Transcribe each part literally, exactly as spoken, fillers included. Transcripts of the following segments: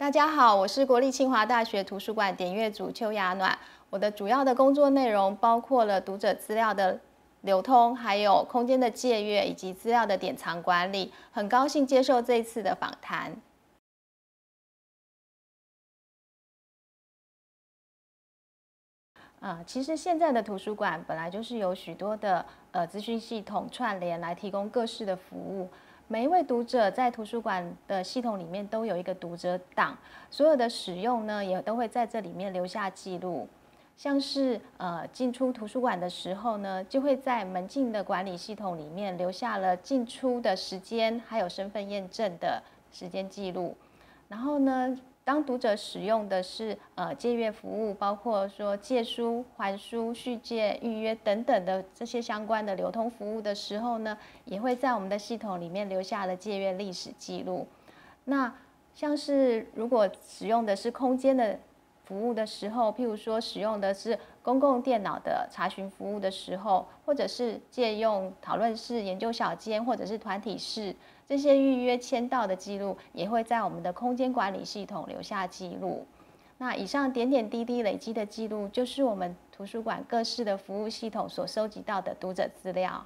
大家好，我是国立清华大学图书馆点阅组邱雅暖。我的主要的工作内容包括了读者资料的流通，还有空间的借阅以及资料的典藏管理。很高兴接受这一次的访谈。呃，其实现在的图书馆本来就是有许多的呃资讯系统串联来提供各式的服务。每一位读者在图书馆的系统里面都有一个读者档，所有的使用呢也都会在这里面留下记录。像是呃进出图书馆的时候呢，就会在门禁的管理系统里面留下了进出的时间，还有身份验证的时间记录。然后呢，当读者使用的是呃借阅服务，包括说借书、还书、续借、预约等等的这些相关的流通服务的时候呢，也会在我们的系统里面留下了借阅历史记录。那像是如果使用的是空间的服务的时候，譬如说使用的是公共电脑的查询服务的时候，或者是借用讨论室、研究小间或者是团体室，这些预约签到的记录也会在我们的空间管理系统留下记录。那以上点点滴滴累积的记录，就是我们图书馆各式的服务系统所收集到的读者资料。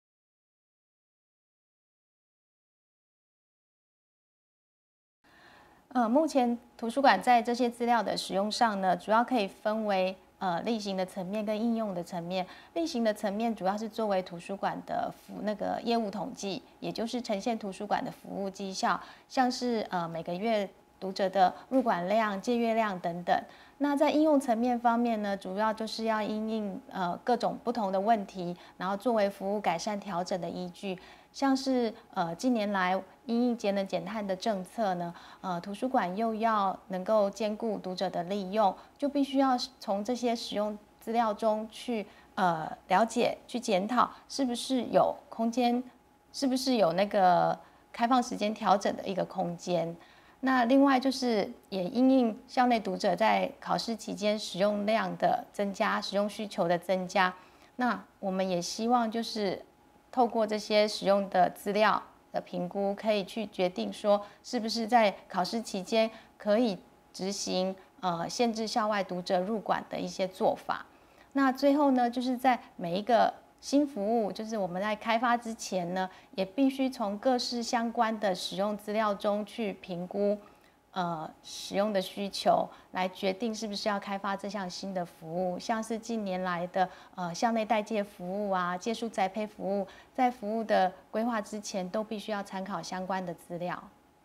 呃，目前图书馆在这些资料的使用上呢，主要可以分为呃例行的层面跟应用的层面。例行的层面主要是作为图书馆的服那个业务统计，也就是呈现图书馆的服务绩效，像是呃每个月读者的入馆量、借阅量等等。那在应用层面方面呢，主要就是要因应呃各种不同的问题，然后作为服务改善调整的依据。像是呃近年来因应节能减碳的政策呢，呃图书馆又要能够兼顾读者的利用，就必须要从这些使用资料中去呃了解、去检讨是不是有空间，是不是有那个开放时间调整的一个空间。那另外就是也因应校内读者在考试期间使用量的增加、使用需求的增加，那我们也希望就是透过这些使用的资料的评估，可以去决定说是不是在考试期间可以执行呃限制校外读者入馆的一些做法。那最后呢，就是在每一个新服务，就是我们在开发之前呢，也必须从各式相关的使用资料中去评估呃使用的需求，来决定是不是要开发这项新的服务。像是近年来的呃校内代借服务啊、借书宅配服务，在服务的规划之前，都必须要参考相关的资料。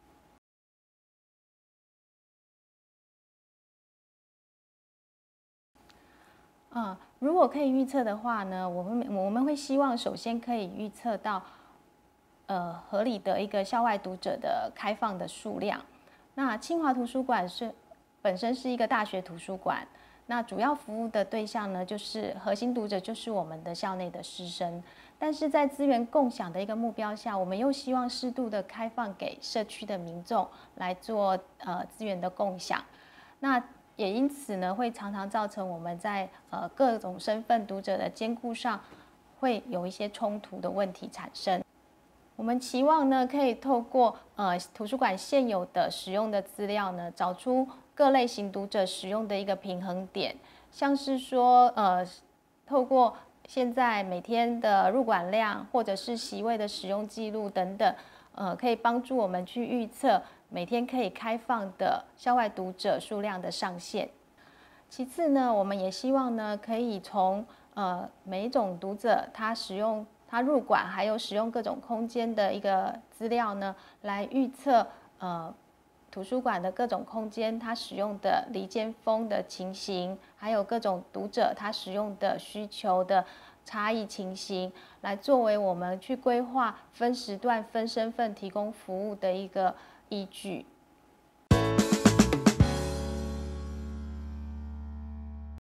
嗯，如果可以预测的话呢，我们我们会希望首先可以预测到呃合理的一个校外读者的开放的数量。那清华图书馆是本身是一个大学图书馆，那主要服务的对象呢，就是核心读者就是我们的校内的师生。但是在资源共享的一个目标下，我们又希望适度的开放给社区的民众来做呃资源的共享。那也因此呢，会常常造成我们在呃各种身份读者的兼顾上，会有一些冲突的问题产生。我们期望呢，可以透过呃图书馆现有的使用的资料呢，找出各类型读者使用的一个平衡点，像是说呃透过现在每天的入馆量，或者是席位的使用记录等等，呃，可以帮助我们去预测每天可以开放的校外读者数量的上限。其次呢，我们也希望呢，可以从呃每一种读者他使用他入馆，还有使用各种空间的一个资料呢，来预测呃图书馆的各种空间它使用的离间风的情形，还有各种读者他使用的需求的差异情形，来作为我们去规划分时段、分身份提供服务的一个依据。